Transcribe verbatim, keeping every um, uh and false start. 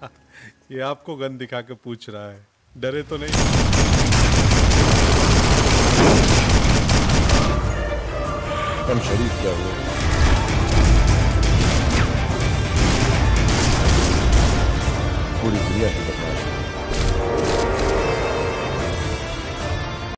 ये आपको गन दिखा के पूछ रहा है, डरे तो नहीं? हम शरीफ क्या हुए? पूरी दुनिया की बदनाम